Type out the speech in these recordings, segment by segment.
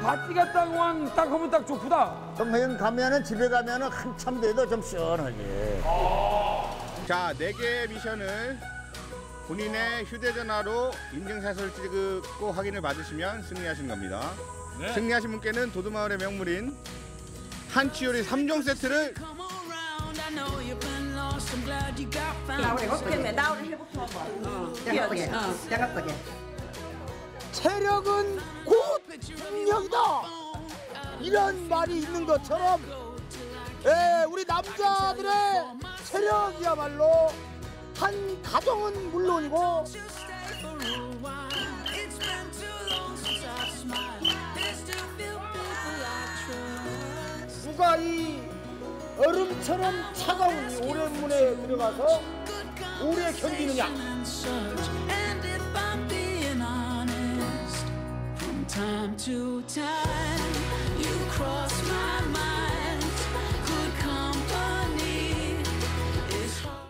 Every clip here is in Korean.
바티 갔다 왕 딱 하면 딱 좋구다. 동해안 가면은 집에 가면은 한참 돼도 좀 시원하지. 자, 4개의 미션을 본인의 휴대전화로 인증샷을 찍고 확인을 받으시면 승리하신 겁니다. 네. 승리하신 분께는 도두마을의 명물인 한치요리 3종 세트를 체력은 곧 능력이다. 이런 말이 있는 것처럼 우리 남자들의 체력이야말로 한 가정은 물론이고 누가 이 얼음처럼 차가운 이 오랜문에 들어가서 오래 견디느냐. Time to time, you cross my mind. Good company is hard.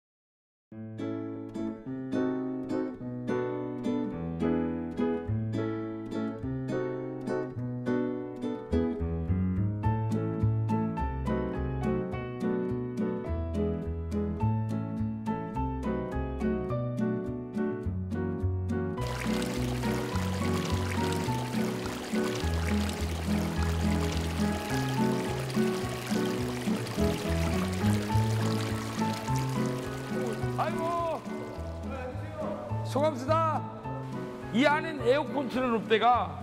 아이고 소감수다. 이 안엔 에어컨 틀어놓대가.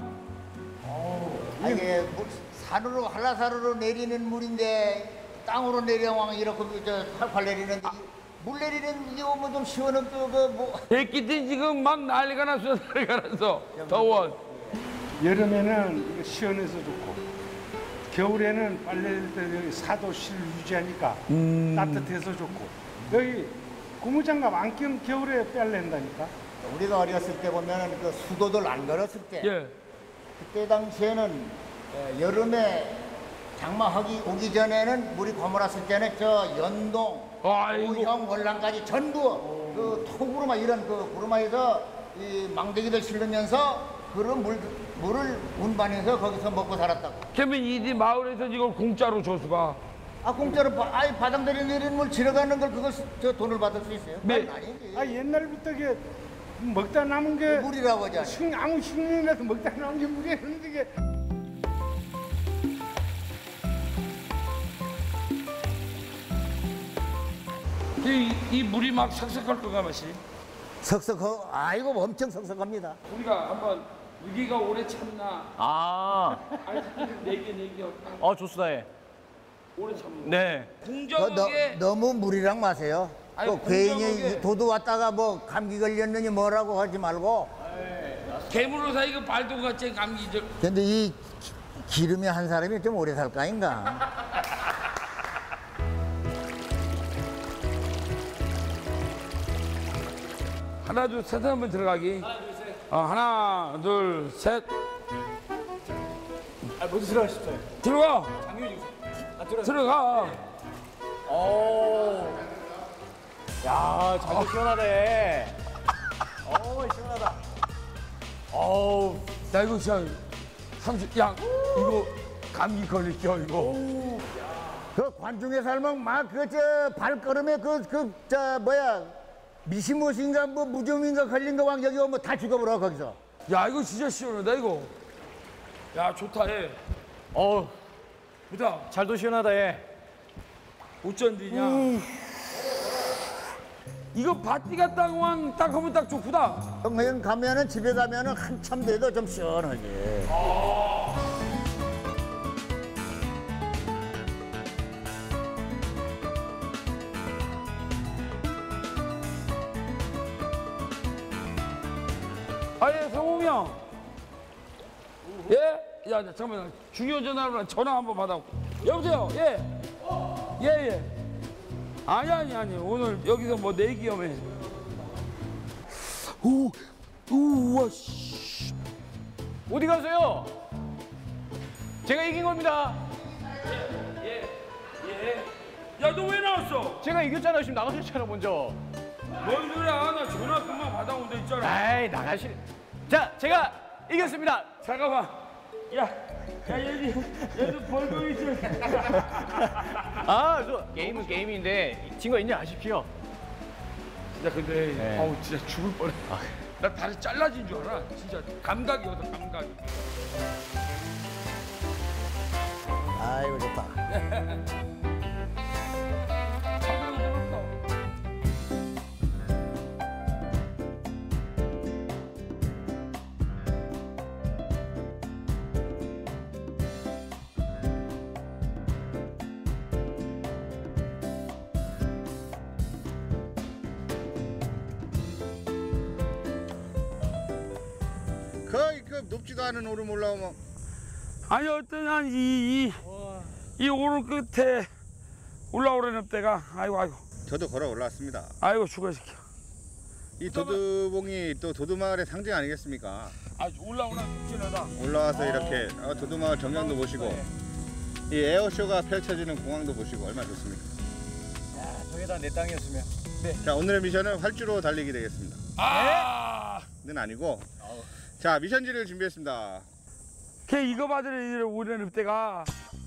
이게 산으로 한라산으로 내리는 물인데 땅으로 내려왕 이렇게 활활 내리는데 물 내리는 이게 오면 좀 시원하죠. 뭐 백기때 지금 막 난리가 났어. 난리가 났어. 더워. 여름에는 이거 시원해서 좋고 겨울에는 빨래할 때 여기 4도씨를 유지하니까 따뜻해서 좋고 여기 고무장갑 안 끼면 겨울에 빨래한다니까. 우리가 어렸을 때 보면은 그 수도들 안 걸었을 때 예. 그때 당시에는 여름에 장마하기 오기 전에는 물이 고물었을 때는 저 연동, 오형, 월남까지 전부 그 톡으로만 이런 그 구루마에서 이 망대기들 실으면서 그런 물을 운반해서 거기서 먹고 살았다고. 그러면 이디 마을에서 이걸 공짜로 줘수가. 아 공짜로 바닥들이 내리는 물 지나가는 걸 그걸 저 돈을 받을 수 있어요? 네. 아니지. 아 옛날부터 이게 먹다 남은 게 물이라고 하잖아. 아무 식량이라도 먹다 남은 게 물이었는데 이게. 이 물이 막 석석할 거가 맛이. 석석하고 아이고 엄청 석석합니다. 우리가 한번 여기가 오래 참나. 아, 아이스크림 4개. 좋습니다. 예. 오래 참나. 네. 공정하게. 너무 물이랑 마세요. 아니, 또 괜히 공정하게. 도도 왔다가 뭐 감기 걸렸느니 뭐라고 하지 말고. 개물로 이거 발도 같이 감기죠. 근데 이 기름이 한 사람이 좀 오래 살 거 아닌가? 하나 둘 셋 한번 들어가기. 하나 둘 셋. 먼저 들어가십시오. 들어가. 들어가. 야, 장갑 시원하네. 시원하다. 야 이거 진짜 30. 야 이거 감기 걸릴겨 이거. 그 관중에 살면 막 그 저 발걸음에 저 뭐야 미시무신가 뭐 무좀인가 걸린 거 왕 여기 오면 다 죽어버려 거기서. 야 이거 진짜 시원하다 이거. 야 좋다 해. 보다 잘도 시원하다. 예. 어쩐디냐. 이거 바티 갔다 왕 딱 하면 딱 좋구다. 동해안 가면은 집에 가면은 한참 돼도 좀 시원하지. 아예 성홍이 형. 예? 야 잠깐만 중요 전화로 전화 한번 받아. 여보세요. 예. 예. 아니 오늘 여기서 뭐 내기염에. 우와 씨. 어디 가세요? 제가 이긴 겁니다. 예. 야 너 왜 나왔어? 제가 이겼잖아요. 지금 나가셨잖아 먼저. 뭔 소리야? 나 전화 금방 받아온 데 있잖아. 에이 나가시. 자, 제가 이겼습니다. 잠깐만. 얘도 벌금 있어. 아, 저 게임은 게임인데 진 거 인정하십시오. 진짜 근데 네. 어우 진짜 죽을 뻔해. 나 다리 잘라진 줄 알아. 진짜 감각이거든 감각이. 아이고 좋다. 거의 그 높지도 않은 오름 올라오면 아니 어떤 한이 오른 끝에 올라오려는 때가 아이고 저도 걸어 올라왔습니다. 아이고 죽어시켜. 이 도두봉이 또 도두마을의 상징 아니겠습니까? 아 올라오나 죽지나다. 올라와서 이렇게 도두마을 정량도 보시고 이 에어쇼가 펼쳐지는 공항도 보시고 얼마나 좋습니까? 야, 저게 다 내 땅이었으면. 자, 오늘의 미션은 활주로 달리기 되겠습니다. 는 아니고 자, 미션지를 준비했습니다. 걔 이거 받으려 오려는 때가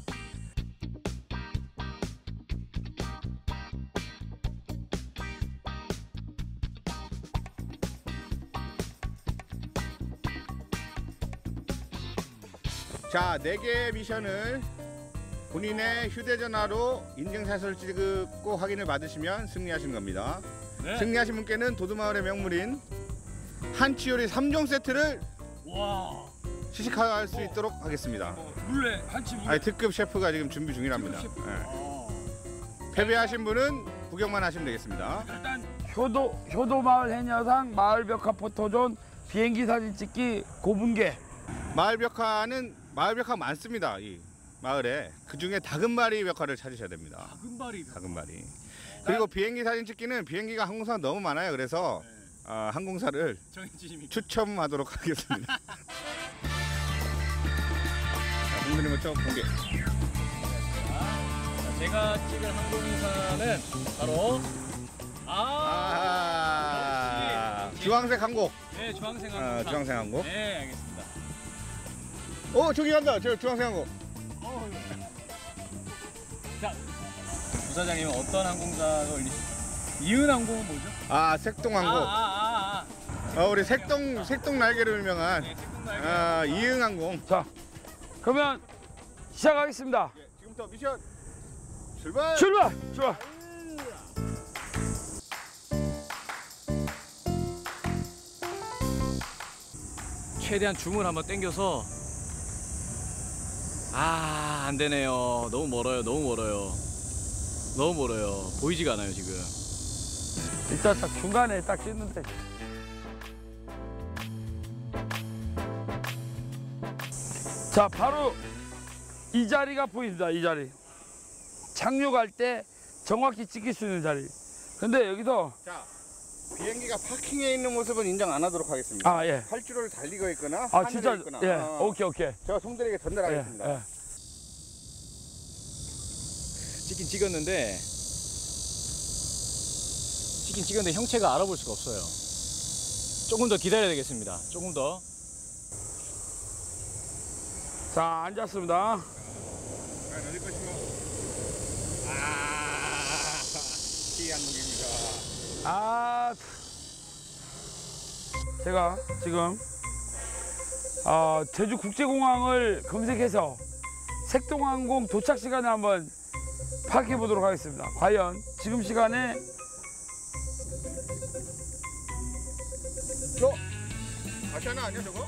자, 4개의 미션을 본인의 휴대전화로 인증샷을 찍고 확인을 받으시면 승리하신 겁니다. 네. 승리하신 분께는 도두마을의 명물인 한치요리 3종 세트를 시식할 수 있도록 하겠습니다. 물레 한치 물레. 아니, 특급 셰프가 지금 준비 중이랍니다. 네. 패배하신 분은 구경만 하시면 되겠습니다. 일단 효도마을 해녀상 마을벽화 포토존 비행기 사진 찍기 고분계. 마을 벽화 많습니다. 이 마을에 그 중에 다금바리 벽화를 찾으셔야 됩니다. 다금바리. 그리고 비행기 사진 찍기는 비행기가 항공사 너무 많아요. 그래서 항공사를 추첨하도록 하겠습니다. 자, 공들이면 좀 공개. 제가 찍은 항공사는 바로 주황색 항공. 네, 주황색 항공사. 주황색 항공. 네, 알겠습니다. 저기 간다. 저 주황색 항공. 자, 부사장님은 어떤 항공사가 올리실까요? 이은항공은 뭐죠? 색동 항공. 우리 색동 날개로 유명한 네, 색동 날개. 이응 항공. 자 그러면 시작하겠습니다. 지금부터 미션 출발. 출발. 최대한 줌을 한번 당겨서 안 되네요. 너무 멀어요. 보이지가 않아요 지금. 일단 딱 중간에 딱 찍는데. 자 바로 이 자리가 보입니다. 이 자리. 착륙할 때 정확히 찍힐 수 있는 자리. 근데 여기서 자, 비행기가 파킹해 있는 모습은 인정 안 하도록 하겠습니다. 예. 활주로를 달리고 있거나 아 하늘에 진짜 있거나. 예. 오케이. 제가 송들에게 전달하겠습니다. 예. 찍긴 찍었는데 형체가 알아볼 수가 없어요. 조금 더 기다려야 되겠습니다. 조금 더. 자 앉았습니다. 어디 것이고? 시한국입니다. 제가 지금 제주 국제공항을 검색해서 색동항공 도착 시간을 한번 파악해 보도록 하겠습니다. 과연 지금 시간에 아시아나 아니야 저거?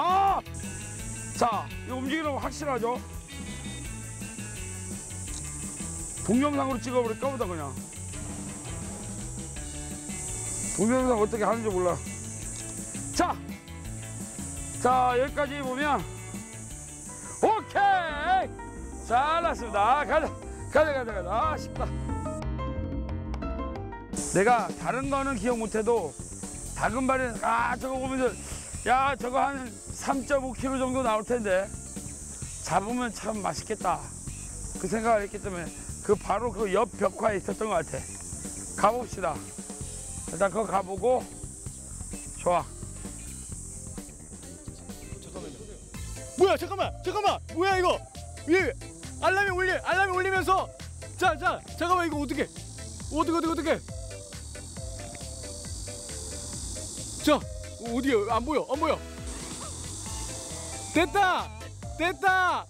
자, 이 움직이는 거 확실하죠? 동영상으로 찍어버릴까 보다 그냥. 동영상 어떻게 하는지 몰라. 자 여기까지 보면 오케이 잘났습니다. 가자. 쉽다. 내가 다른 거는 기억 못해도 다금바리는 저거 보면서 야 저거 한 3.5kg 정도 나올 텐데 잡으면 참 맛있겠다 그 생각을 했기 때문에 그 바로 그 옆 벽화에 있었던 것 같아. 가봅시다. 일단 그거 가보고. 좋아. 잠깐만요. 뭐야 잠깐만 뭐야 이거 예 알람이 울리면서 자 잠깐만 이거 어떻게 자 어디야 안 보여 됐다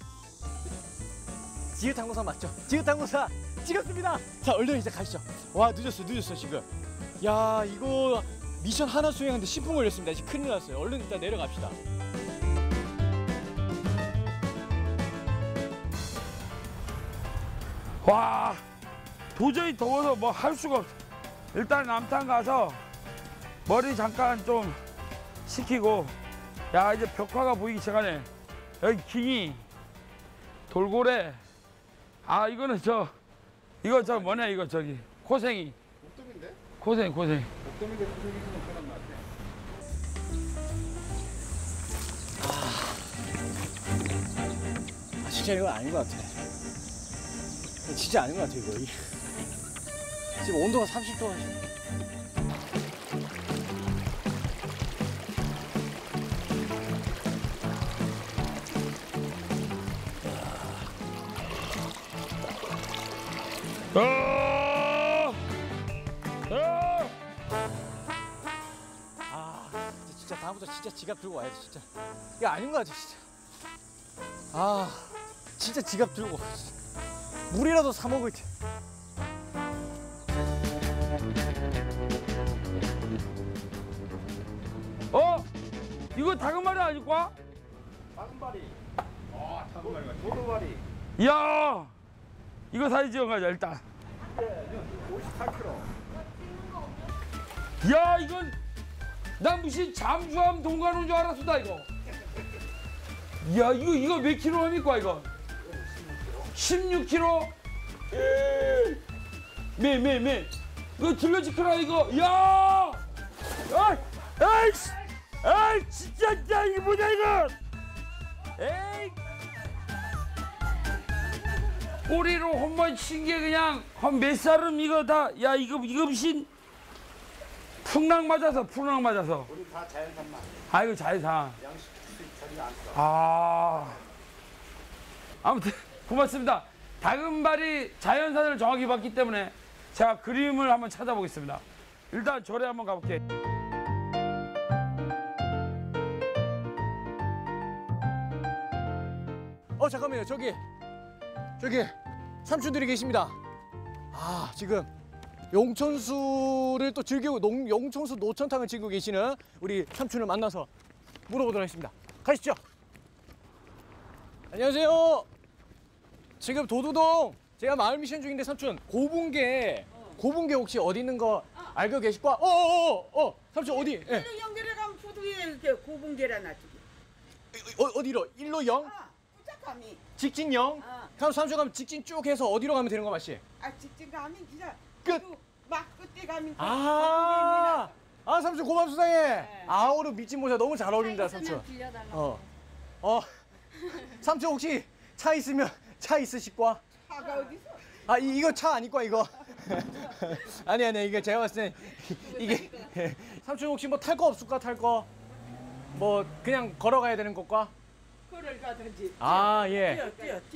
지읒 항공사 맞죠? 지읒 항공사 찍었습니다. 자 얼른 이제 가시죠. 와 늦었어 지금. 야 이거 미션 하나 수행하는데 10분 걸렸습니다. 이제 큰일 났어요. 얼른 일단 내려갑시다. 와 도저히 더워서 뭐 할 수가 없어. 일단 남탄 가서 머리 잠깐 좀 식히고 야 이제 벽화가 보이기 시작하네. 여기 킹이 돌고래 이거는 이거 뭐냐 이거 저기 고생이 목돔인데? 고생 목돔인데 고생이 좀 편한 것 같아. 진짜 이거 아닌 것 같아. 진짜 아닌 것 같아 이거. 지금 온도가 30도가. 진짜 다음부터 진짜 지갑 들고 와야 돼 진짜. 이거 아닌 것 같아 진짜. 진짜 지갑 들고 물이라도 사 먹을 테. 이거 다금바리 아닐까? 다금바리. 다금바리가 도도바리. 이야 이거 사진 찍어가자 일단. 58kg. 야 이건 나 무슨 잠수함 동간 온 줄 알았어 나 이거. 야 이거 몇 킬로 합니까 이거? 16kg? 매 이거 들려지켜라 이거. 야 아이 진짜 이게 뭐냐 이거. 에이 꼬리로 홈런 친 게 그냥 한 몇 살은 이거 다. 야 이거 무슨 풍랑 맞아서. 우리 다 자연산만. 이거 자연산. 양식 전혀 안 써. 아무튼 고맙습니다. 다금바리 자연산을 정확히 봤기 때문에 제가 그림을 한번 찾아보겠습니다. 일단 절에 한번 가볼게. 잠깐만요. 저기 삼촌들이 계십니다. 지금 용천수를 또 즐기고 용천수 노천탕을 즐기고 계시는 우리 삼촌을 만나서 물어보도록 하겠습니다. 가시죠. 안녕하세요. 지금 도두동 제가 마을 미션 중인데 삼촌 고분개 혹시 어디 있는 거 알고 계실까? 삼촌 어디? 예. 일로 연결해 가면 부두에 이렇게 고분계라 놔주기. 어디로? 일로 영? 부착함이. 직진 영? 그럼 삼촌 가면 직진 쭉 해서 어디로 가면 되는 거 맞지? 직진 가면 진짜 끝. 막 끝에 가면 삼촌 고맙수상해. 오늘 밑집 모자 너무 잘 어울린다 삼촌. 삼촌 혹시 차 있으면 차 있으실까? 차가 어디서? 이거 차 아닐까 이거? 아니 이게 제가 봤을 때 이게 삼촌 혹시 뭐 탈 거 없을까? 탈 거? 뭐 그냥 걸어가야 되는 것과? 걸을 가든지. 예.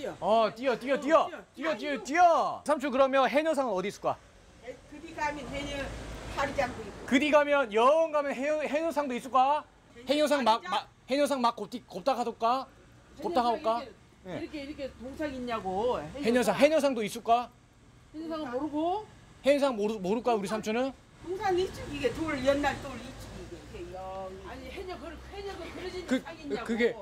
뛰어. 삼촌 그러면 해녀상은 어디 있을까? 그리 가면 해녀 파리장도 있고. 그리 가면 영 가면 해녀상도 있을까? 해녀상 막 곱다 가볼까? 곱다 가볼까? 이렇게 동상 있냐고. 해녀상도 있을까? 해녀상은 모르고. 해녀상 모를까 우리 삼촌은? 동상 있지 이게 돌 연날 돌 있지 이게. 아니 해녀 그러진 상 있냐고. 그게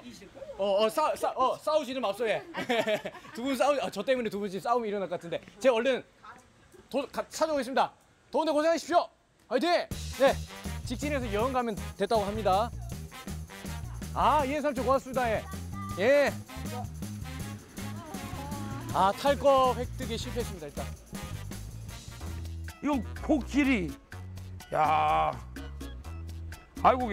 싸우지는 맙소해. 두 분 저 때문에 두 분 지금 싸움이 일어날 것 같은데 제가 얼른 찾아오겠습니다. 더운데 고생하십시오. 화이팅! 네, 직진해서 여행 가면 됐다고 합니다. 예, 삼촌 고맙습니다. 예. 탈 거 획득에 실패했습니다 일단. 이건 코끼리. 야 아이고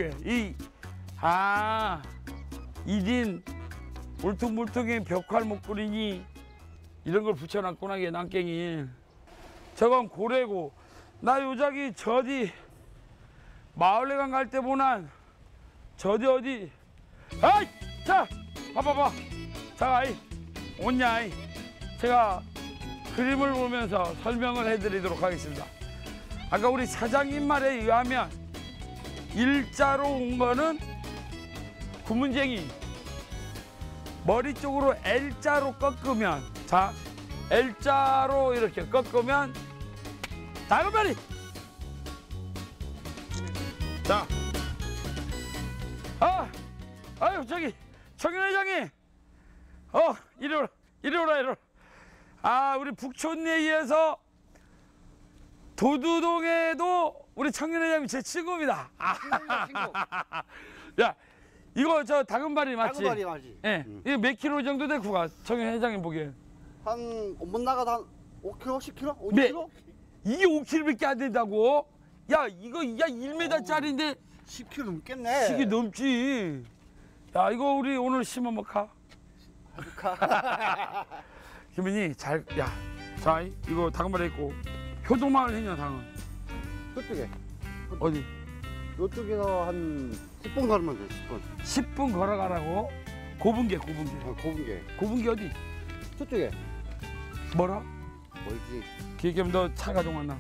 이딘 울퉁불퉁인 벽화를 못 그리니 이런 걸 붙여놨구나 이게 난깽이. 저건 고래고 나 요자기 저디 마을회관 갈 때 보난 저디 어디 자 봐봐봐. 자, 아이, 온냐, 아이. 제가 그림을 보면서 설명을 해드리도록 하겠습니다. 아까 우리 사장님 말에 의하면 일자로 온 거는 구문쟁이. 머리 쪽으로 L자로 꺾으면, 자, L자로 이렇게 꺾으면 다금바리. 자, 아유 저기 청년 회장님, 이리 오라, 이리 오라, 이리 오라. 아, 우리 북촌내에서 도두동에도 우리 청년 회장님 제 친구입니다. 야, 이거 저 다금바리 맞지? 다금바리 맞지? 예. 이거 몇 킬로 정도 되고 가? 청년 회장님 보기엔. 못 나가도 한 5kg, 10kg? 5kg? 네. 이게 5킬로밖에 안 된다고? 야, 이거 1m짜리인데 10kg 넘겠네. 10이 넘지. 야, 이거 우리 오늘 심어 먹까? 김민이 잘, 야, 자, 이거 다금바리 있고 효동마을 해녀상은 그쪽에. 어디? 이쪽에서 한 10분 걸으면 돼, 10분. 10분 걸어가라고? 고분계. 고분계. 고분계 어디? 저쪽에. 뭐라? 멀지. 기겸 너 차 가져왔나?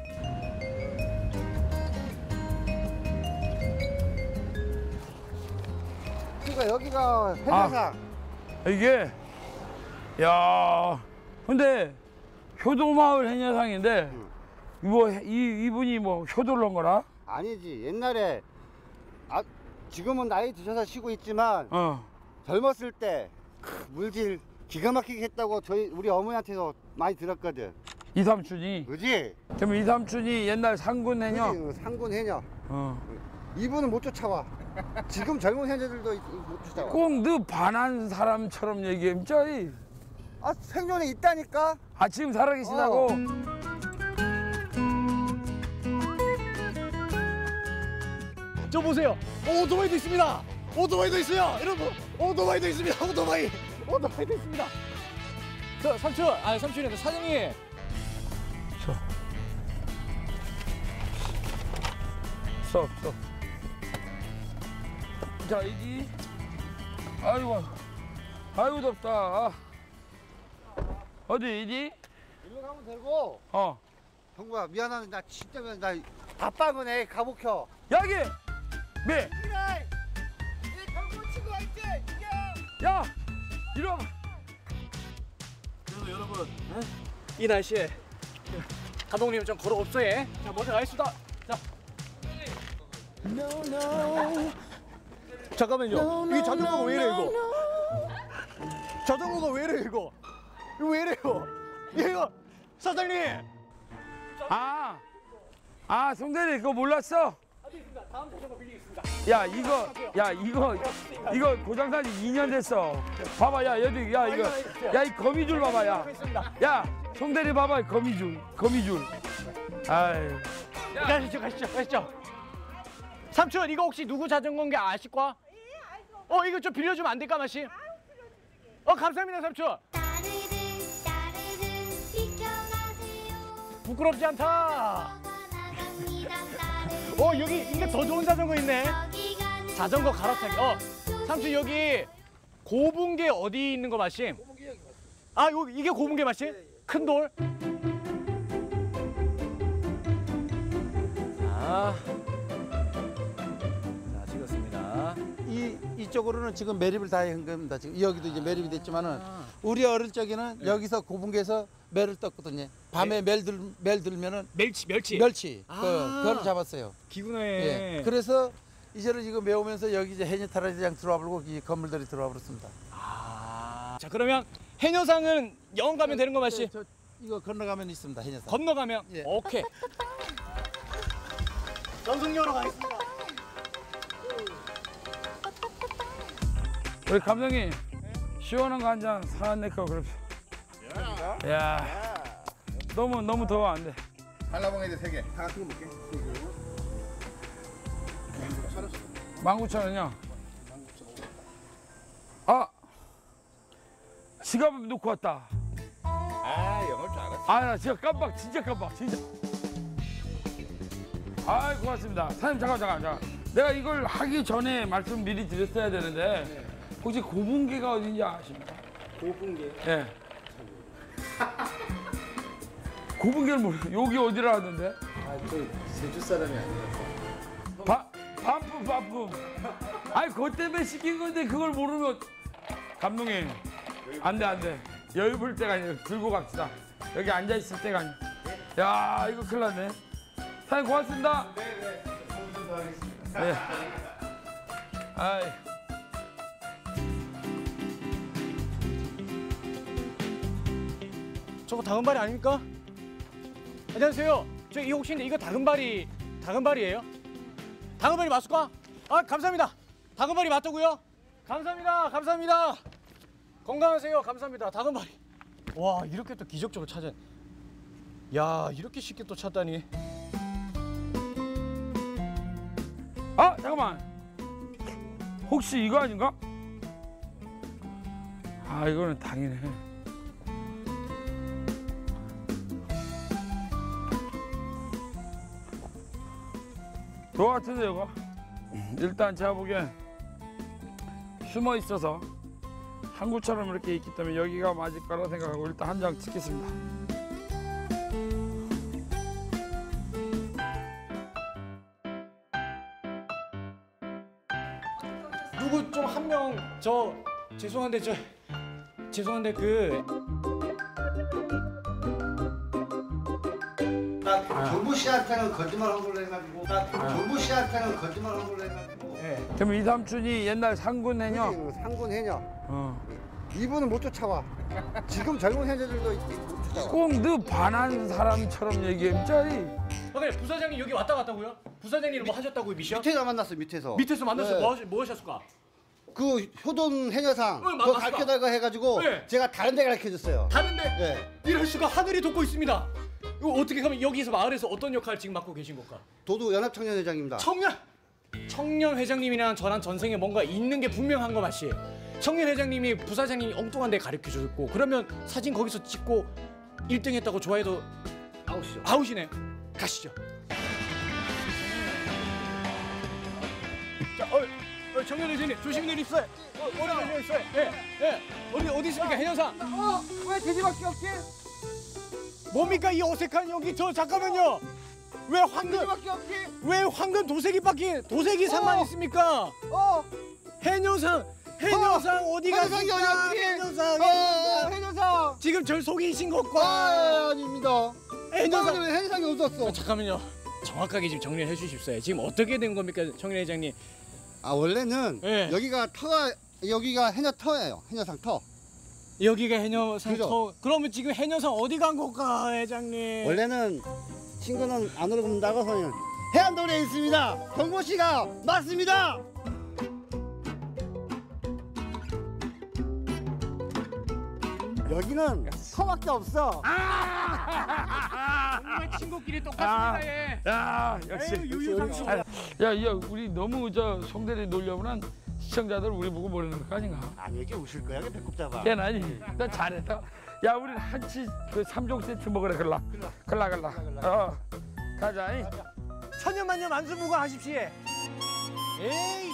그러니까 여기가 해녀상. 이게, 야, 근데 효도마을 해녀상인데 뭐 이분이 뭐 효도를 한 거라? 아니지. 옛날에 지금은 나이 드셔서 쉬고 있지만 젊었을 때 물질 기가 막히게 했다고 우리 어머니한테도 많이 들었거든. 이삼촌이. 그지? 그럼 이삼촌이 옛날 상군 해녀. 그지? 상군 해녀. 이분은 못 쫓아와. 지금 젊은 해녀들도 못 쫓아와. 꼭 너 반한 사람처럼 얘기해. 저이. 생존에 있다니까. 지금 살아계시다고. 저 보세요. 오토바이도 있습니다. 오토바이도 있어요. 여러분, 오토바이도 있습니다. 오토바이도 있습니다. 저 삼촌이 사장님. 써. 자, 이기. 아이고 덥다. 어디 이디? 일로 가면 되고. 형구야 미안한데 나 진짜 나 바빠그네 가복혀. 여기. 네. 이 경고 친구 있지? 야, 이리 와봐. 그래서 여러분, 이 날씨에 감독님 좀 걸어옵소. 자, 먼저 가겠습니다. 자. 잠깐만요. 이 자전거가 왜 이래 이거? 자전거가 왜 이래 이거? 이거 왜 이래요? 이거 사장님. 송대리 그거 몰랐어? 다음 자전거 빌리겠습니다. 이거 고장난 지 2년 됐어. 봐봐, 야, 여기, 야, 이거, 야, 이 거미줄 봐봐, 야, 송대리 봐봐, 거미줄. 아유. 가시죠. 삼촌, 이거 혹시 누구 자전거인 게 아실까? 이거 좀 빌려주면 안 될까, 마시? 감사합니다, 삼촌. 부끄럽지 않다. 여기 이게 더 좋은 자전거 있네. 자전거 갈아타기. 삼촌, 여기 고분계 어디 있는 거 마심? 이게 고분계 마심? 큰 돌? 자, 찍었습니다. 이쪽으로는 지금 매립을 다 한 겁니다. 지금 여기도 이제 매립이 됐지만은 우리 어릴 적에는 여기서 고분계에서 매를 떴거든요. 밤에 멜 들면은 멸치. 그거를 잡았어요. 기구네. 그래서 이제는 이거 메우면서 여기 이제 해녀 타라지장 들어와 버리고 이 건물들이 들어와 버렸습니다. 자, 그러면 해녀상은 영원 가면 되는 거 맞지? 이거 건너가면 있습니다. 해녀상. 건너가면? 예. 오케이. 전승려로 가겠습니다. 우리 감독님, 시원한 거 한 잔 사안내거 그럽시다. 야, 너무 더워 안 돼. 한라봉에도 3개. 다 같이 먹게. 19,000원이요? 지갑 놓고 왔다. 영어일 줄 알았어. 나 진짜 깜빡. 고맙습니다. 사장님, 잠깐. 내가 이걸 하기 전에 말씀 미리 드렸어야 되는데, 혹시 고분개가 어딘지 아십니까? 고분개. 예. 고분개를 모르고 여기 어디라 하던데? 저 제주 사람이 아니라서. 반품. 아니 그것 때문에 시킨 건데 그걸 모르면 감독님 안 돼. 열불 때가 아니라 들고 갑시다. 여기 앉아 있을 때가 아니야. 야 이거 큰일 났네. 사장님 고맙습니다. 네네. 성수도 하겠습니다. 네. 아이. 저거 다금바리 아닙니까? 안녕하세요. 저 이 혹시 이거 다금바리예요? 다금바리 맞을까? 아 감사합니다. 다금바리 맞다고요? 감사합니다. 건강하세요. 감사합니다. 다금바리. 와 이렇게 또 기적적으로 찾아. 야 이렇게 쉽게 또 찾다니. 아 잠깐만. 혹시 이거 아닌가? 아 이거는 당연해. 저 같은데 이거. 일단 제가 보기엔 숨어 있어서 항구처럼 이렇게 있기 때문에 여기가 맞을 거라 생각하고 일단 한 장 찍겠습니다. 누구 좀 한 명 저 죄송한데 조부 씨한테는 거짓말한 걸로 해가지고 조부 씨한테는 거짓말한 걸로 해가지고 그럼 이 삼촌이 옛날 상군 해녀. 상군 해녀 이분은 못 쫓아와. 지금 젊은 해녀들도 못 쫓아와. 꼭 너 반한 사람처럼 얘기했지. 그래 부사장님 여기 왔다 갔다고요? 부사장님 뭐 하셨다고요 미션? 밑에서 만났어 밑에서. 밑에서 만났어요. 네. 뭐 하셨을까? 그 효돈 해녀상 그거 맞습니다. 가르쳐달라고 해가지고 네. 제가 다른 데 가르쳐줬어요. 다른데 네. 이럴 수가 하늘이 돕고 있습니다. 이거 어떻게 하면 여기서 마을에서 어떤 역할을 지금 맡고 계신 걸까? 도도 연합청년회장입니다. 청년 회장님이랑 저랑 전생에 뭔가 있는 게 분명한 거 맞지? 청년 회장님이 부사장님이 엉뚱한 데 가르쳐 줬고 그러면 사진 거기서 찍고 1등 했다고 좋아해도 아웃이죠. 아웃이네. 가시죠. 자, 청년 회장님 조심히 내립시다. 어디 내립시다. 예. 어디 있습니까 해녀상? 왜 돼지밖에 없지? 뭡니까 이 어색한 여기 저 잠깐만요. 왜 황금 도색이상만 있습니까? 해녀상 어디 갔습니까? 해녀상 지금 절 속이신 것과 아닙니다. 해녀상이 없었어. 잠깐만요. 정확하게 지금 정리를 해주십시오. 지금 어떻게 된 겁니까, 청년 회장님? 아 원래는 네. 여기가 해녀 터예요. 해녀상 터. 여기가 해녀상 그죠? 터. 그러면 지금 해녀상 어디 간 걸까, 회장님? 원래는 친구는 안으로 나가서는 해안도로에 있습니다. 경보 씨가 맞습니다. 여기는 터밖에 없어. 정말 친구끼리 똑같습니다. 예. 야 역시. 유유상수. 야 우리 너무 저 송대리 놀려면 시청자들 우리 보고 모르는 거 아닌가? 아니 여기 오실 거야. 여기 배꼽 잡아. 걔는 아니. 너 잘했다. 야 우리 한치 그 3종 세트 먹으래 글라. 가자. 천년만년 만수무강 하십시오. 에이.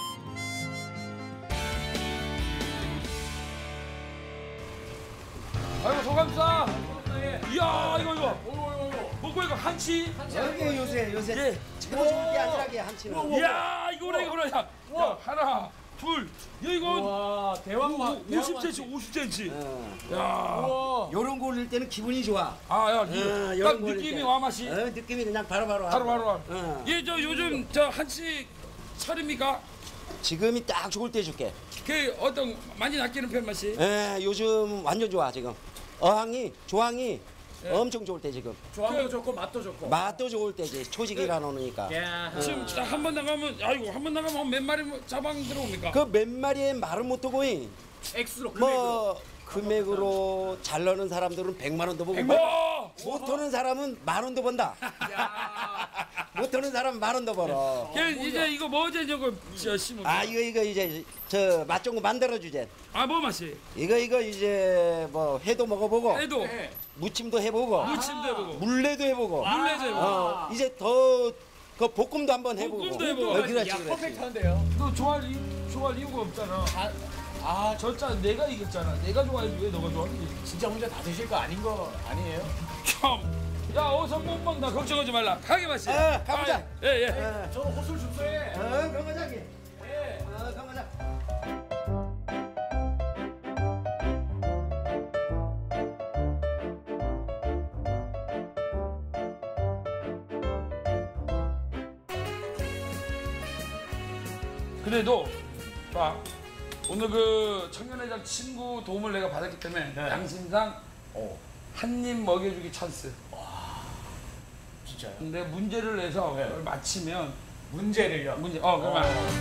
아이고 소감사. 이야 이거. 먹고 이거 한치. 여기 요새 예. 최고 좋은 게 아니라게 한치는. 이야 이거래. 야 하나 둘. 야 이거. 와 대왕마. 50cm. 야. 요런 거 올릴 때는 기분이 좋아. 아야 요런 딱 거 올릴 느낌이 때. 와 맛이. 느낌이 그냥 바로바로. 바로. 예 저 요즘 저 한치 차립니까? 지금이 딱 좋을 때 줄게. 그 어떤 많이 낚이는 편 맛이? 예, 요즘 완전 좋아 지금. 조항이 엄청 좋을 때 지금. 조항도 좋고 맛도 좋고. 맛도 좋을 때지. 초지기가 나오니까. 지금 한 번 나가면 한 번 나가면 몇 마리 자방 들어옵니까? 그 몇 마리에 말은 못 하고 X로 뭐 금액으로 잘 넣는 사람들은 100만 원도 보고 못 하는 사람은 10,000원도 번다. 못 하는 사람은 10,000원도 벌어. 이제 이거 뭐지 저거 심어? 이거 이제 저 맛 좋은 거 만들어 주제. 뭐 맛이? 이거 이제 뭐 회도 먹어보고 해도 무침도 해보고 무침도 해보고 물레도 해보고 물레도 해보고 이제 더 그 볶음도 한번 해보고. 볶음도 해보고. 그렇지. 퍼펙트한데요. 너 좋아할 이유가 없잖아. 아 졌잖아. 내가 이겼잖아. 내가 좋아야지 왜 너가 좋아하니? 진짜 혼자 다 드실 거 아닌 거 아니에요? 참. 야 어서 못 먹나 걱정하지 말라. 가게 마시. 가보자. 예예. 저 호술 줍소에. 가보자. 예. 가보자. 그래도 봐 오늘 그 청년회장 친구 도움을 내가 받았기 때문에 양심상 한 입 먹여주기 찬스. 진짜요? 근데 문제를 내서 그걸 맞히면 문제를요? 문제 그러면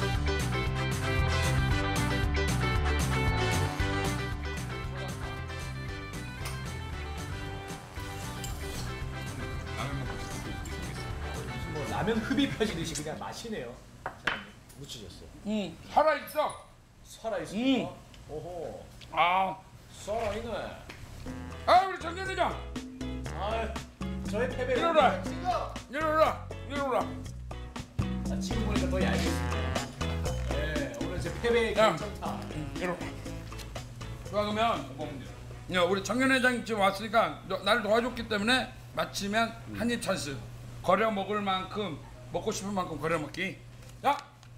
뭐 라면 흡입하시듯이 그냥 마시네요. 사장님. 묻히셨어요. 살아있어. 살아있습니까? 오호. 아 살아있네. 우리 청년회장 아, 저의 패배를. 이리오라. 이리오라. 아, 지금 보니까 더 얄겠습니다. 네, 오늘 제 패배의 결정타. 이리오라. 좋아 그러면 야, 우리 청년회장 지금 왔으니까 나를 도와줬기 때문에 마치면 한 입 찬스. 거려 먹을 만큼 먹고 싶은 만큼 거려 먹기. 야.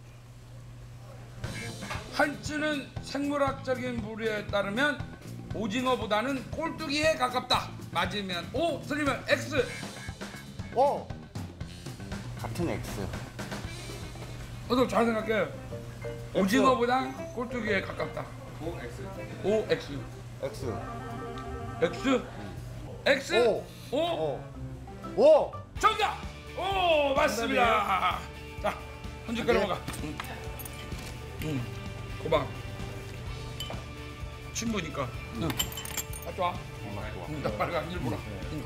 한치는 생물학적인 부류에 따르면 오징어보다는 꼴뚜기에 가깝다. 맞으면 O, 틀리면 X. 오. 같은 X. 너도 잘 생각해. 오징어보다 꼴뚜기에 가깝다. O, X. X. X? X? 오. O? 오. 정답! 오, 맞습니다. 자, 한 숟가락 먹어. 고방. 친구니까. 좋아. 나 빨리 가. 일부러.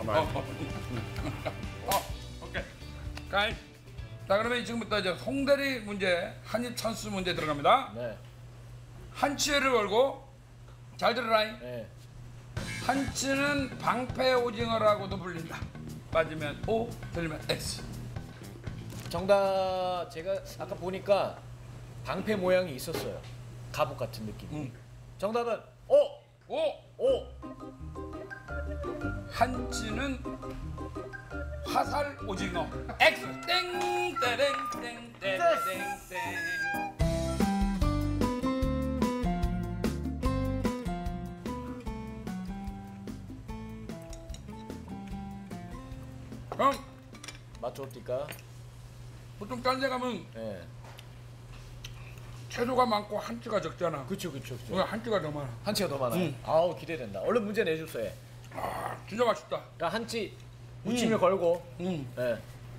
오케이. 가이. 자, 그러면 지금부터 이제 송대리 문제, 한입 찬스 문제 들어갑니다. 네. 한치를 걸고 잘 들어라잉. 네. 한치는 방패 오징어라고도 불린다. 맞으면 O, 틀리면 X. 정답 제가 아까 보니까 방패 모양이 있었어요. 갑옷 같은 느낌. 정답은 O. O. 한치는 화살 오징어. X. 땡 떼랭 땡 떼랭 땡. 그럼 맞춰옵니까? 보통 딴 데 가면 네. 채소가 많고 한치가 적잖아. 그쵸. 오늘 한치가 더 많아. 한치가 더 많아요. 아우 기대된다. 얼른 문제 내주세요. 진짜 맛있다. 그러니까 한치 무침을 걸고. 네.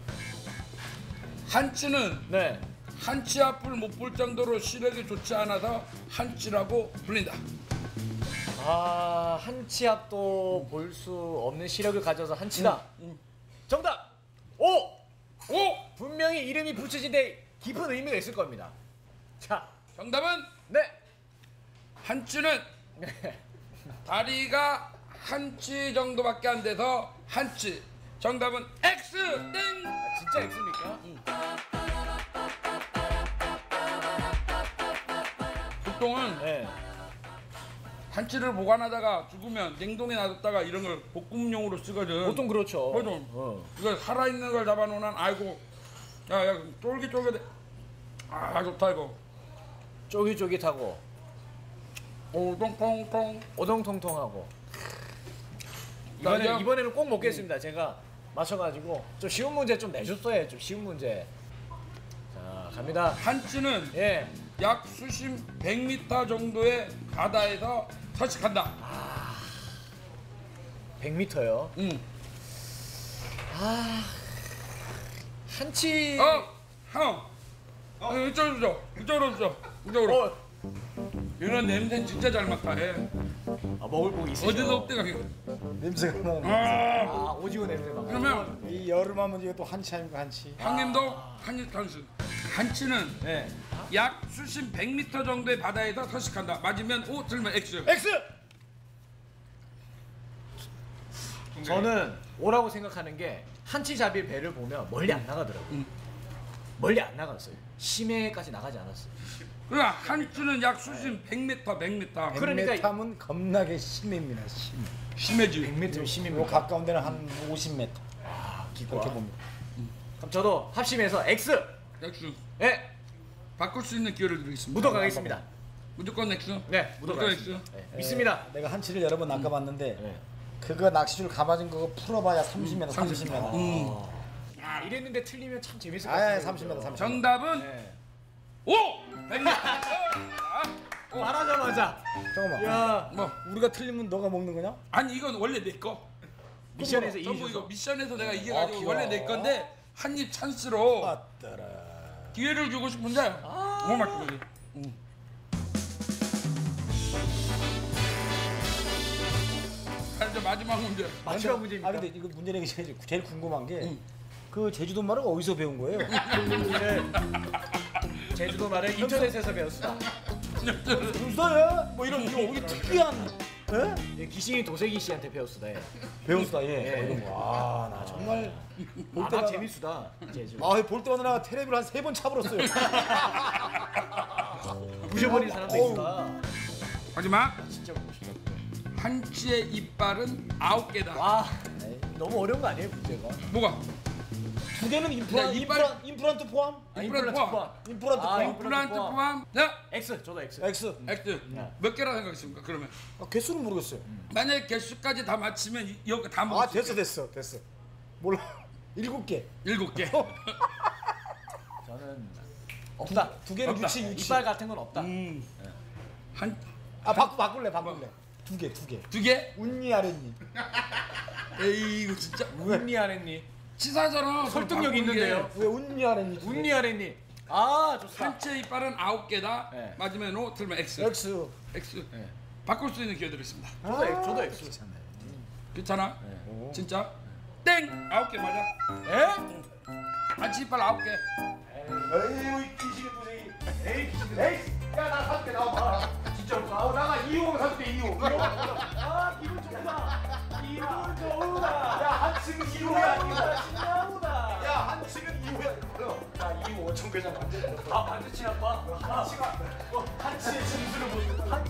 한치는 네. 한치 앞을 못 볼 정도로 시력이 좋지 않아서 한치라고 불린다. 아 한치 앞도 볼 수 없는 시력을 가져서 한치다. 정답. O. 분명히 이름이 붙여진 데 깊은 의미가 있을 겁니다. 자, 정답은 네. 한치는 다리가 한치 정도밖에 안 돼서 한치. 정답은 X. 땡. 진짜 X입니까? 보통은 네. 한치를 보관하다가 죽으면 냉동에 놔뒀다가 이런 걸 볶음용으로 쓰거든. 보통 그렇죠. 이거 살아있는 걸 잡아놓으면 아이고 야 쫄깃쫄깃해. 아 좋다 이거. 쫄깃쫄깃하고 오동통통. 오동통통하고. 자, 이번에는 꼭 먹겠습니다. 제가 맞춰가지고 좀 쉬운 문제 좀 내줬어요. 좀 쉬운 문제. 자 갑니다. 한치는 예. 약 수심 100m 정도의 바다에서 서식한다. 100m요. 한치. 형. 이쪽으로 줘. 이쪽으로. 이런 냄새는 진짜 잘 맡아 해. 먹을 복 있으시죠? 어디서 없대가 이거. 냄새가 나네. 오징어 냄새 막. 그러면 이 여름하면 이게 또 한치 아닙니까 한치. 형님도 한입 찬스. 한치는 네. 약 수심 100m 정도의 바다에서 서식한다. 맞으면 O, 틀리면 X. X. 저는 O라고 생각하는 게 한치 잡일 배를 보면 멀리 안 나가더라고요. 멀리 안 나갔어요. 심해까지 나가지 않았어요. 그러니까 한치는 약 수심 100m, 100m. 그러니까 100m면 겁나게 심입니다. 심. 심해지. 100m면 심입니다. 가까운 데는 한 50m. 그렇게 봅니다. 그럼 저도 합심해서 X. X. 네. 바꿀 수 있는 기회를 드리겠습니다. 묻어가겠습니다. 무조건 X. 네, 묻어가겠습니다. 네, 믿습니다. 내가 한치를 여러 번 낚아봤는데 그거 낚시줄 감아진 거 풀어봐야 30m, 30m. 야, 이랬는데 틀리면 참 재밌을 것 아, 같아요. 30m, 30m. 정답은 오! 100m. 말하자마자. 잠깐만. 야, 뭐 우리가 틀리면 너가 먹는 거냐? 아니 이건 원래 내 거. 미션에서 전부 이거 이기셔서. 미션에서 내가 이겨가지고 귀여워. 원래 내 건데 한 입 찬스로 맞더라. 기회를 주고 싶은데 너무 맛있거든. 이제 마지막 문제. 마지막 문제입니다. 아 근데 이거 문제 내기 전에 제일 궁금한 게 그 제주도 말을 어디서 배운 거예요? 제주도 말을 인터넷에서 배웠습니다. 무서요? 뭐 이런 이거 어디 특이한 예, 기신이 도세기 씨한테 배웠습니다. 예. 배웠다 예. 예. 이런 거. 나 정말 볼 아, 때마다 재밌수다. 제주. 볼 때마다 내가 테레비를 한 3번 차버렸어요. 부셔버린 사람도 있다. 마지막 진짜 한치의 이빨은 9개다. 와, 너무 어려운 거 아니에요 문제가? 뭐가? 두 개는 임플란트 포함? 임플란트 포함. 임플란트 포함. 임플란트 포함. 자, X, 저도 X. X. X. 몇 개라 생각했습니까? 그러면 개수는 모르겠어요. 만약에 개수까지 다 맞히면 이거 다 먹을 수 있어요. 됐어. 몰라. 7개. 7개. 저는 없다. 두 개는 없다. 유치. 이빨 같은 건 없다. 한 바꿀래. 두 개. 2개? 운니 아랫니. 에이 이거 진짜 운니 아랫니. 치사잖아. 설득력 있는데요. 왜 운니 아랫니? 운니 아랫니. 아, 좋다. 한치의 이빨은 9개다. 네. 맞으면 O, 틀리면 X. X. 네. 바꿀 수 있는 기회 드리겠습니다. 저도 X. 괜찮아? 진짜? 땡! 9개 맞아. 에? 한치 이빨 9개. 에이 기시는 도생이. 에이. 야, 나 사줄게. 나와봐. 진짜로. 나가 2호 사줄게. 2호. 아, 기분 좋다. 기분 좋다. 야, 한층은 2호야. 신나보다. 야, 한층은 2호야. 야, 2호 5,000개장 완전. 아, 반드 치나빠? 한치의 진수를 못.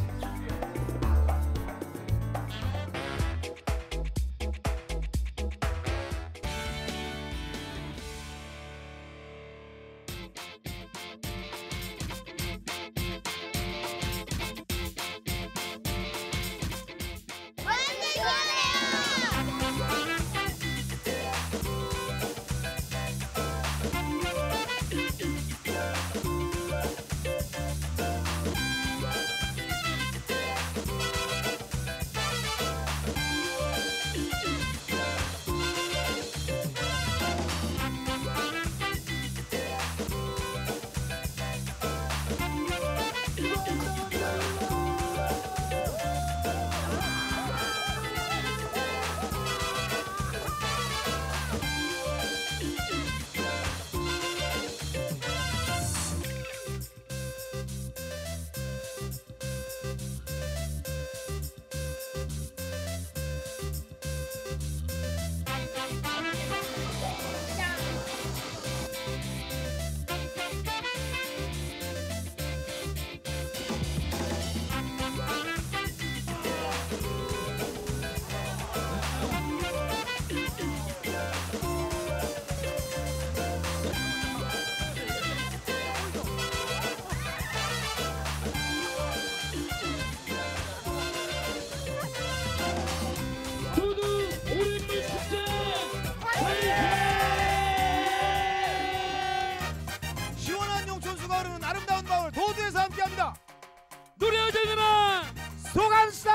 시원한 용천수가 흐르는 아름다운 마을 도주에서 함께합니다. 노래 제대로 소간사.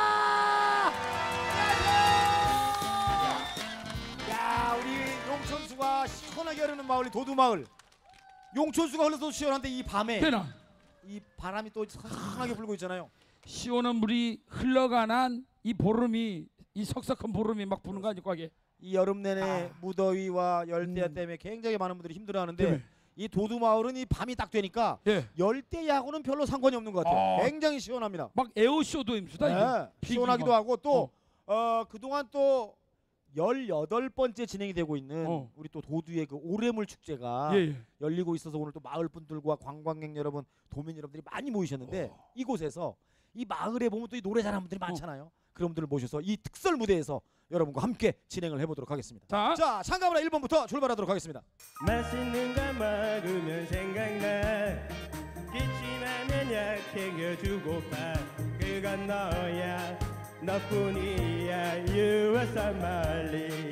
야, 우리 용천수가 시원하게 흐르는 마을이 도두마을. 용천수가 흘러서 시원한데 이 밤에 되나? 이 바람이 또 시원하게 불고 있잖아요. 시원한 물이 흘러가는 이 보름이 이 석석한 보름이 막 부는 거 아니고 하게. 이 여름 내내 무더위와 열대 때문에 굉장히 많은 분들이 힘들어하는데 네. 이 도두마을은 이 밤이 딱 되니까 예. 열대야구는 별로 상관이 없는 것 같아요. 아. 굉장히 시원합니다. 막 에어쇼도 임수다 네, 이게. 시원하기도 하고 또 그동안 또 18번째 진행이 되고 있는 우리 또 도두의 그 오래물 축제가 열리고 있어서 오늘 또 마을 분들과 관광객 여러분, 도민 여러분들이 많이 모이셨는데 이곳에서 이 마을에 보면 또 이 노래 잘하는 분들이 많잖아요. 그런 분들을 모셔서 이 특설 무대에서 여러분과 함께 진행을 해보도록 하겠습니다. 자, 상가문화 1번부터 출발하도록 하겠습니다. 맛있는 거 먹으면 생각나, 기침하면 약해겨주고파. 그건 너야, 너뿐이야. You are somebody.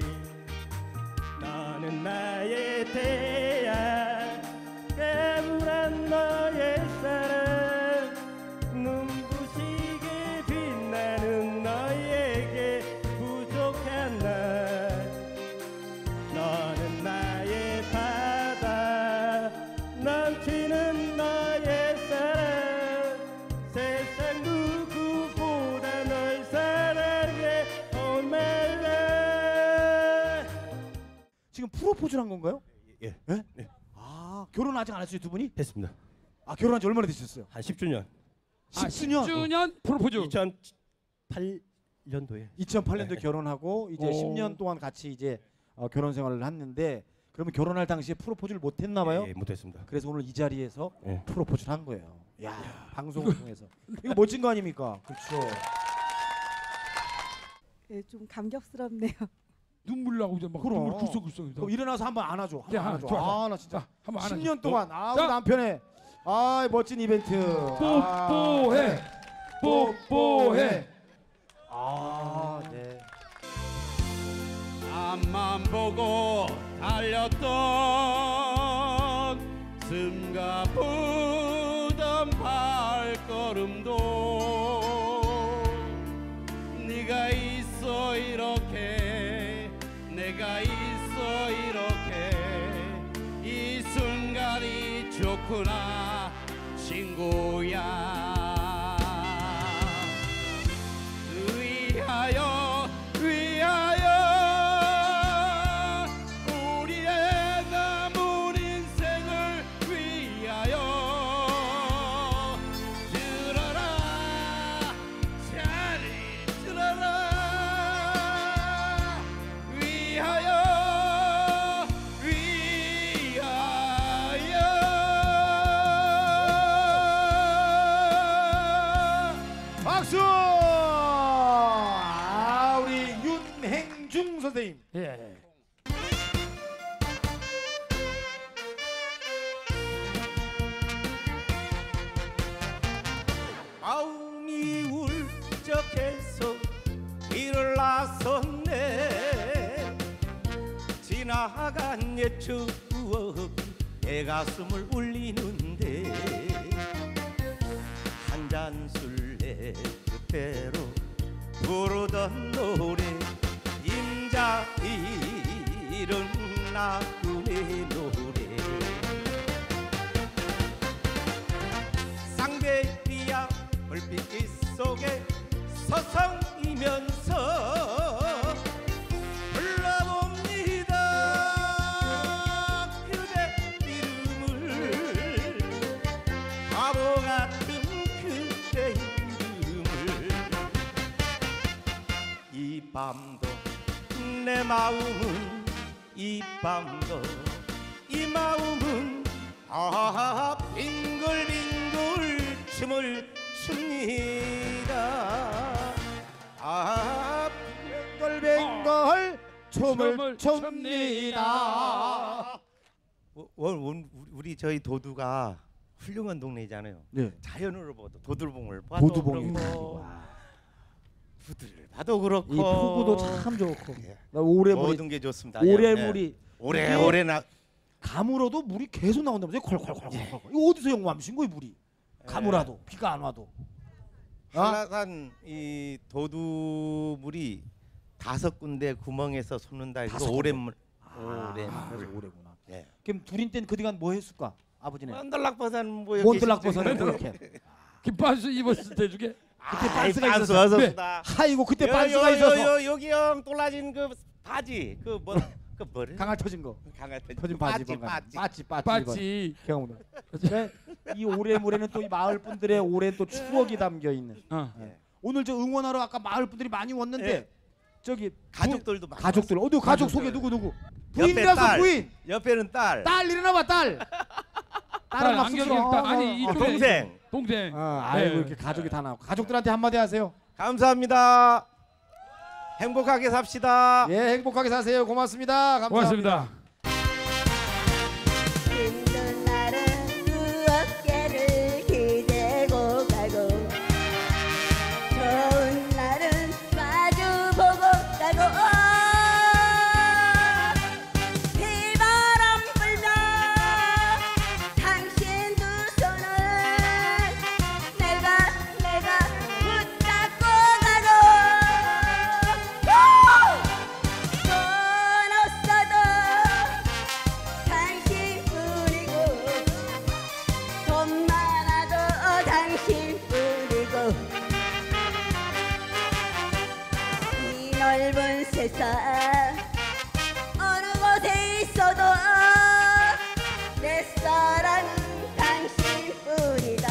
너는 나의 태양, 깨물한 너의 사랑, 눈부시게 빛나는 너에게 부족한 날. 너는 나의 바다, 넘치는 너의 사랑, 세상 누구보다 널 사랑해. Oh my love. 지금 프로포즈를 한 건가요? 예. 네? 아, 결혼 아직 안 했어요, 두 분이? 했습니다. 아, 결혼한 지 얼마나 되셨어요? 한 10주년. 10주년? 10주년 프로포즈. 2008년도에. 2008년도에 결혼하고 이제 오. 10년 동안 같이 이제 결혼 생활을 했는데, 그러면 결혼할 당시에 프로포즈를 못 했나 봐요? 예, 못했습니다. 그래서 오늘 이 자리에서 예. 프로포즈를 한 거예요. 야, 방송을 통해서. 이거 멋진 거 아닙니까? 그렇죠. 예, 좀 감격스럽네요. 눈물 나고 이제 막 그럼. 눈물 글썽글썽. 그럼 일어나서 한번 안아줘. 한번 네, 안아줘. 좋아, 좋아. 아, 나 진짜 자, 한번 안아줘. 10년 동안 우리 자. 남편의 멋진 이벤트. 뽀뽀해. 뽀뽀해. 아, 네. 앞만 보고 달렸던 숨가쁘던 발걸음도 네가 있어 이렇게, 내가 있어 이렇게, 이 순간이 좋구나 친구야. 위하여 위하여 우리의 남은 인생을 위하여 들어라, 잘 들어라. 위하여 위하여. 박수! 우리 윤행중 선생님. 예. 마음이 울적해서 길을 나섰네. 지나간 옛 추억 내 가슴을 울리는데, 한 잔 술래 그대로 부르던 노래, 임자 이른 나그네 노래. 쌍배리야 불빛 속에 서성이면서 불러봅니다 그대 이름을, 바보 같은 그대 이름을. 이 밤도 내 마음은, 이 밤도 이 마음은 빙글빙글 춤을 춥니다. 빙글빙글 춤을 춥니다. 우리 저희 도두가 훌륭한 동네잖아요. 네. 자연으로 봐도 도들봉을 봐도 도두봉이. 그렇고, 부들 봐도 그렇고, 이 폭우도 참 좋고. 예. 나 오래물이, 모든 게 좋습니다. 오래물이 오래 나 가물어도 물이 계속 나온다면서요? 콸콸콸콸. 예. 이거 어디서 연구하신 거예요, 물이? 가물어도 비가 안 와도. 한라산 이 도두물이 5군데 구멍에서 솟는다 해서 오랜물. 오래구나. 예. 그럼 둘인 때는 그동안 뭐 했을까? 아버지는. 먼들락버선 뭐 먼들락버선은 그렇게. 깃반스 입었을 때 중에. 그때 반스가 반스 있었어. 왔었다. 아이고 그때 반스가 있어서. 여기 형 떨어진 그 바지 그 뭐를? 강할 터진 거. 강할 터진 바지. 빠지. 경험도. 이 오래물에는 또 이 마을 분들의 오랜 또 추억이 담겨 있는. 어. 예. 오늘 저 응원하러 아까 마을 분들이 많이 왔는데 저기 가족들도 많이 가족들 어디 가족 소개 누구 부인 옆에 가서 딸, 부인 옆에는 딸 일어나봐 딸 딸은 막 안경 쑥스러워. 딸 아니 이쪽에 동생. 아이고 네. 이렇게 가족이 다 나오고 가족들한테 한마디 하세요. 감사합니다. 행복하게 삽시다. 예 행복하게 사세요. 고맙습니다. 감사합니다. 고맙습니다. 힘든 날은 두 어깨를 기대고 가고 좋은 날은 마주 보고 가고 비바람 불면 당신 두 손을 내가 붙잡고 가고 돈 없어도 당신뿐이고 돈 많아도 당신뿐이고 이 넓은 세상 어느 곳에 있어도 내 사랑은 당신뿐이다.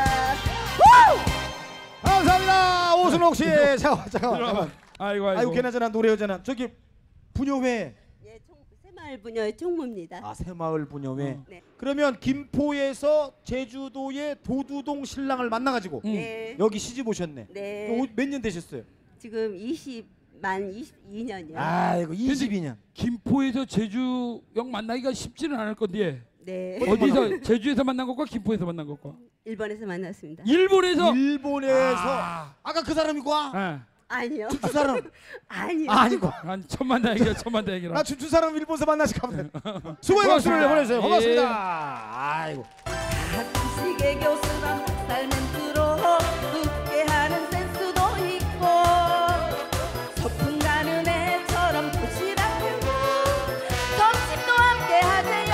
감사합니다. 오순옥 씨. 잠깐만. 아이고. 괜찮아 노래 여자는 저기 부녀회. 예, 새마을 부녀의 총무입니다. 아 새마을 부녀회. 네. 그러면 김포에서 제주도의 도두동 신랑을 만나가지고 네. 여기 시집 오셨네. 네. 몇 년 되셨어요? 지금 22년이요. 아이고 22년. 김포에서 제주역 만나기가 쉽지는 않을 건데. 네. 어디서 제주에서 만난 것과 김포에서 만난 것과. 일본에서 만났습니다. 일본에서. 아까 그 사람이고. 아니요. 춘추 사람. 아니요. 아니고. 아니 천만 다행이라. 나 춘추 사람 일본에서 만나서 가면. 수고의 박수를 보내주세요. 고맙습니다. 아이고. 시계 교수랑 삶은 들어 웃게 하는 센스도 있고 소풍 가는 애처럼 도시락 들고 점심도 함께 하세요.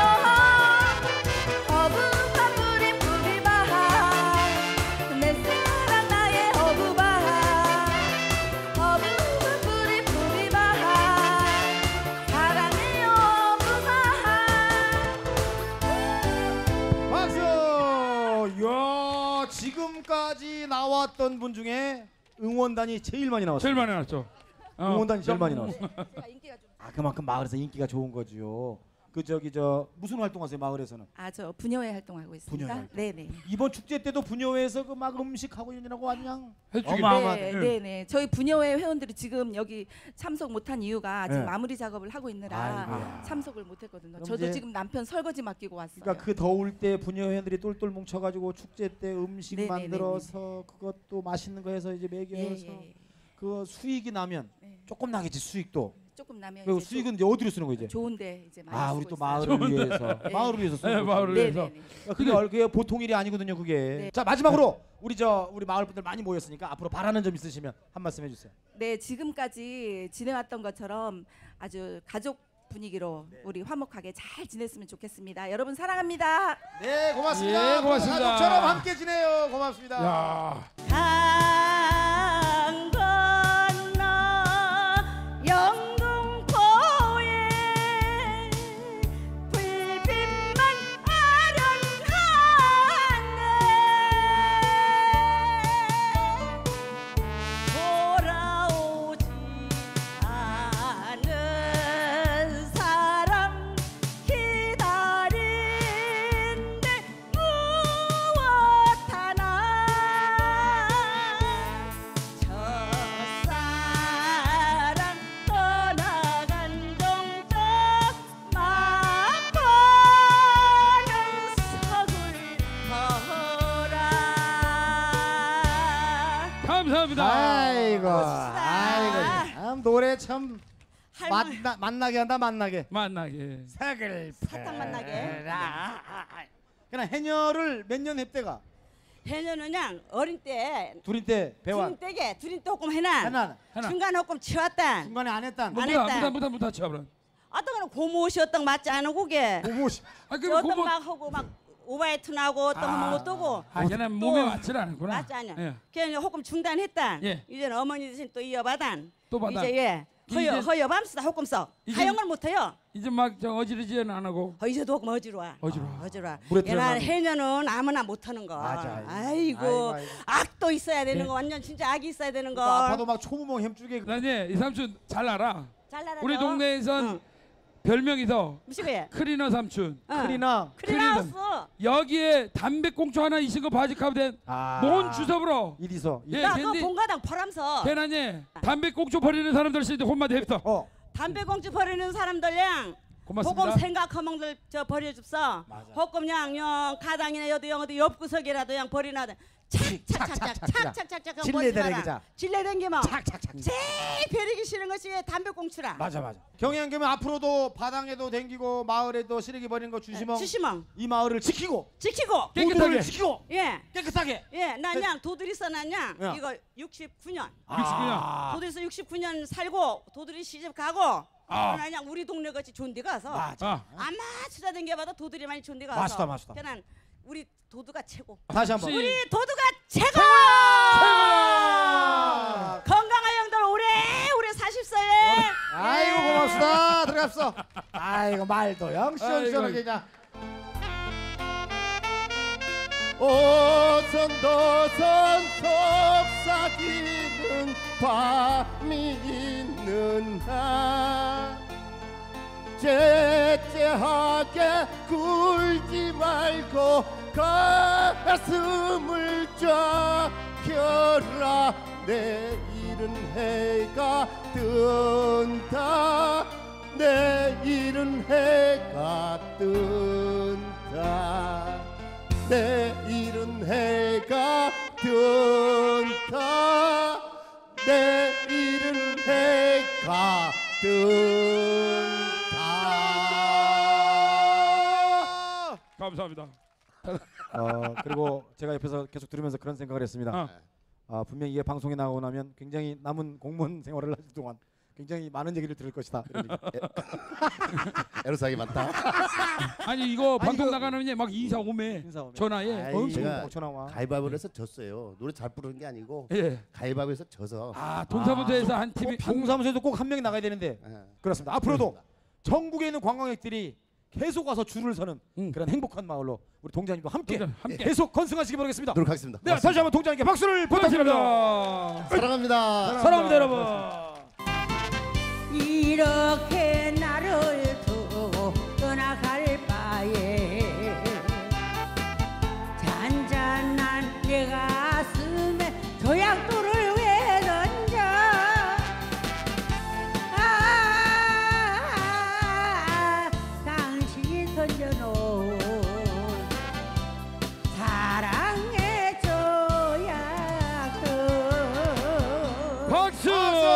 어부바 뿌리 뿌리바 내 사랑 나의 어부바 어부바 뿌리 뿌리바 사랑해요 어부바. 박수. 이야 지금까지 나왔던 분 중에 응원단이 제일 많이 나왔어요. 제일 많이 나왔죠. 응원단이 제일 많이 나왔어요. 아 그만큼 마을에서 인기가 좋은 거죠. 그 저기 무슨 활동하세요 마을에서는? 저 부녀회 활동하고 있습니다. 부녀회 활동. 네네. 이번 축제 때도 부녀회에서 그 막 음식하고 이러느라고 그냥 네네. 저희 부녀회 회원들이 지금 여기 참석 못한 이유가 지금 네. 마무리 작업을 하고 있느라 아이고야. 참석을 못했거든요. 그럼 저도 이제- 지금 남편 설거지 맡기고 왔어요. 그러니까 그 더울 때 부녀회원들이 똘똘 뭉쳐가지고 축제 때 음식 네네네네. 만들어서 그것도 맛있는 거 해서 이제 먹여서 그 수익이 나면 조금 나겠지 수익도. 조금 나면 그리고 이제 수익은 이제 어디로 쓰는 거 이제? 좋은데 이제 많이 아 쓰고 우리 또 있어요. 마을을 위해서 네. 마을을 위해서 쓰는 네, 거죠. 마을을 위해서. 그게 보통 일이 아니거든요 그게. 네. 자 마지막으로 우리 마을 분들 많이 모였으니까 앞으로 바라는 점 있으시면 한 말씀 해주세요. 네, 지금까지 지내왔던 것처럼 아주 가족 분위기로 우리 화목하게 잘 지냈으면 좋겠습니다. 여러분 사랑합니다. 네, 고맙습니다. 예, 고맙습니다. 가족처럼 함께 지내요. 고맙습니다. 야. 강 건너 영등포에 불빛만 아련하네 돌아오지 않은 사람 기다린데 무엇 하나 첫사랑 떠나간 동자 막고는 서글퍼라. 감사합니다. 아이고, 참 노래 참 할머니. 만나게 한다 만나게. 사글. 사탕 만나게. 그냥 해녀를 몇 년 했대가? 해녀는 그냥 어린 때 둘인 때 배워. 둘인 때게 둘인 때 조금 해나 해나. 중간 조금 치웠다. 중간에 안 했다. 안 했다. 무다 치워버려. 어떤 고모시었던 맞지 않은 그게. 고모시. 어떤 막 하고 막 오바이트 나고 또 한번 뜨고. 걔는 몸에 맞질 않구나. 맞지 않아. 예. 걔는 조금 중단했다. 예. 이제는 어머니 대신 또 이어받아. 또 받아. 이제 허여밤수다 호금석 하영을 못해요. 이제 막 저 어지르지는 안 하고. 이제도 어지러워. 어지러워. 옛날 해녀는 아무나 못하는 거. 맞아. 아이고 악도 있어야 되는 거. 완전 진짜 악이 있어야 되는 거. 아파도 막 초구멍 햄줄게. 나네 이 삼촌 잘 알아. 잘 알아. 우리 동네에선 별명이 더 무시게. 크리너 삼촌. 크리너. 크리너스. 여기에 담배꽁초 하나 있은 거 바지카면 뭔 주섭으로. 이리서. 나 그거 본가당 퍼람서. 걔나니 담배꽁초 버리는 사람들 쓰는데 혼마디 했다. 담배꽁초 버리는 사람들량. 고맙습니다. 호금 생각하멍들 저 버려줍서. 호금양 영 가당이나 여도 영 어디 옆구석이라도 양 버리나. 착착착착착착착착 질레대기자. 질레댕기면 제일 베리기 싫은 것이 담배꽁초라. 맞아. 경영겸은 앞으로도 바닥에도 댕기고 마을에도 쓰레기 버리는 거 주시멍. 이 마을을 지키고 깨끗하게 지키고 예 깨끗하게. 예 난양 도들이서 난양 이거 69년 69년 도들이서 69년 살고 도들이 시집 가고 난양 우리 동네 같이 좋은 데 가서 아마 찾아댕겨봐도 도들이 많이 좋은 데 가서 맞다. 그냥 우리 도두가 최고. 다시 한번. 우리 도두가 최고. 건강한 형들 오래 사십사에. 아이고 고맙습니다. 들어갑시다. 아이고 말도 영 시원시원하게 그냥. 오선도선 속삭이는 밤이 있는 날 째째하게 굴지 말고 가슴을 쫙 펴라 내일은 해가 뜬다 내일은 해가 뜬다 내일은 해가 뜬다 내일은 해가 뜬다. 감사합니다. 그리고 제가 옆에서 계속 들으면서 그런 생각을 했습니다. 분명히 이게 방송에 나오고 나면 굉장히 남은 공무원 생활을 하실 동안 굉장히 많은 얘기를 들을 것이다. 애로사항이 많다. 아니 이거 방송 나가면 막 인사 오매 전화에 제가 가위바위보를 해서 졌어요. 노래 잘 부르는 게 아니고 가위바위보에서 져서. 동사무소에서 한 팀이 동사무소에도 꼭 한 명이 나가야 되는데 그렇습니다. 앞으로도 전국에 있는 관광객들이 계속 와서 줄을 서는 그런 행복한 마을로 우리 동장님도 함께 계속 건승하시기 바라겠습니다. 노력하겠습니다. 네, 다시 한번 동장님께 박수를 부탁드립니다. 사랑합니다. 사랑합니다, 여러분. 이렇게 나를 두고 떠나갈 바에 잔잔한 내 가슴에 조약돌을 왜 던져 당신이 던져놓은 사랑의 조약돌. 박수!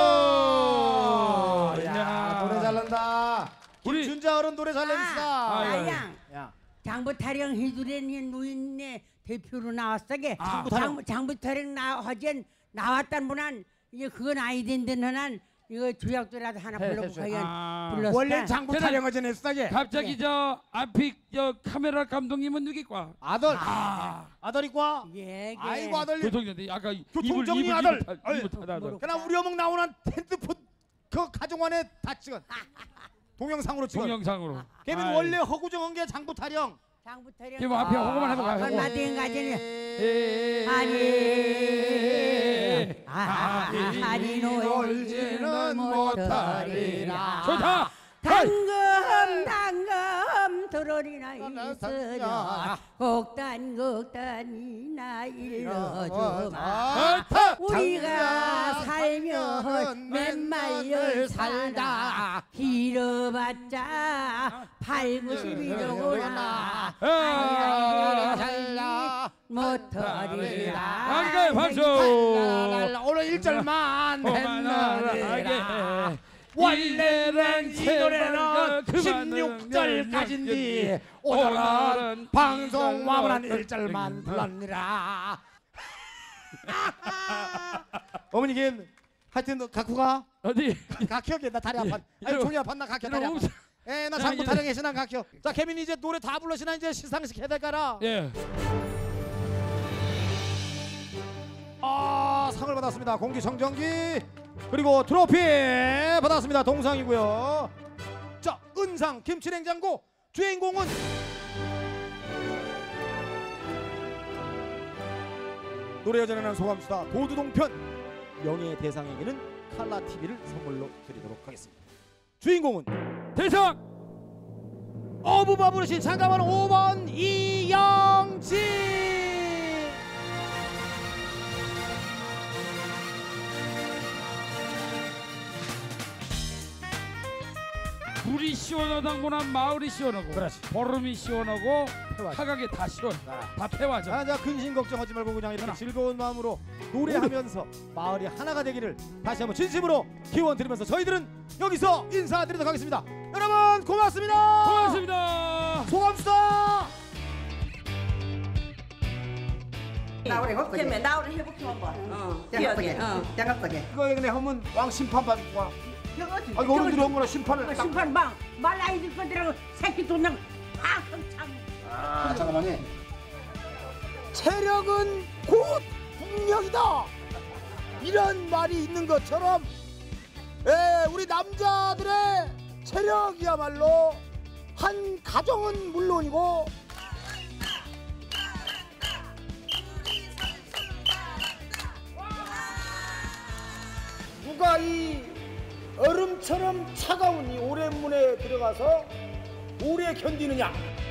노래 잘난다. 김준자 어른 노래 잘 냅시다. 나양 장부 타령 희두레니 누인네 대표로 나왔어게. 장부 타령 허전 나왔단 분한 이제 그건 아이딘데 너는 이거 주약도라도 하나 불러보고 불렀어. 원래 장부 타령 허전 했어게. 갑자기 저 앞이 저 카메라 감독님은 누구과? 아들이과. 예. 아이고 아들. 교통정리 아까 교통정리 아들. 아들. 그냥 우리 어묵 나오는 핸드폰 그 가정원에 다 찍은 동영상으로 찍은. 동영상으로. 걔는 원래 허구정한 게 장부 타령. 장부 타령. 걔 앞에 허구만 해봐. 얼마든 가지니. 아니 놀지는 못하리라. 좋다. 당금 들어리나 있으냐 곡단이나 일러주마. 우리가 살면 맨말열 살다 길어봤자 8,90이로구나. 살라 못하리라. 박수. 오늘 1절만 했나리라. 원래는 이 노래는 16절까지인데 오늘은 방송 와문한 1절만 불렀니라. 어머니 걔 하여튼 너 갖고 가. 어디? 각혀게 나 다리 아파. 아니 종이 아팠나 각혀 다리 아파. 나 장부 타령해서 난 각혀. 자 케빈이 이제 노래 다 불러시나 이제 시상식 해야 될까라. 예. 상을 받았습니다. 공기청정기 그리고 트로피 받았습니다. 동상이고요. 자, 은상 김치냉장고 주인공은 노래 여전하는 소감수다 도두동편 명예 대상에게는 칼라 TV를 선물로 드리도록 하겠습니다. 주인공은 대상 어부바부르신 참가번호 5번 이영진. 물이 시원하다보다 마을이 시원하고 그렇지. 보름이 시원하고 폐화죠. 하각이 다 시원 다 폐화죠. 자, 근심 걱정하지 말고 그냥 이렇게 즐거운 마음으로 노래하면서 마을이 하나가 되기를 다시 한번 진심으로 기원 드리면서 저희들은 여기서 인사드리도록 하겠습니다. 여러분 고맙습니다. 고맙습니다. 소감수다. 나우리 해볼게. 나우리 해볼게 한번. 장갑석에. 이거 그냥 하면 왕 심판 받고 와. 아, 이거 어른들이 한 거라 심판을. 심판 말 아이들 건드라고 새끼 돈냥 팍 참. 아, 잠깐만요. 체력은 곧 국력이다. 이런 말이 있는 것처럼 우리 남자들의 체력이야말로 한 가정은 물론이고 누가 이 얼음처럼 차가운 이 오랜문에 들어가서 오래 견디느냐.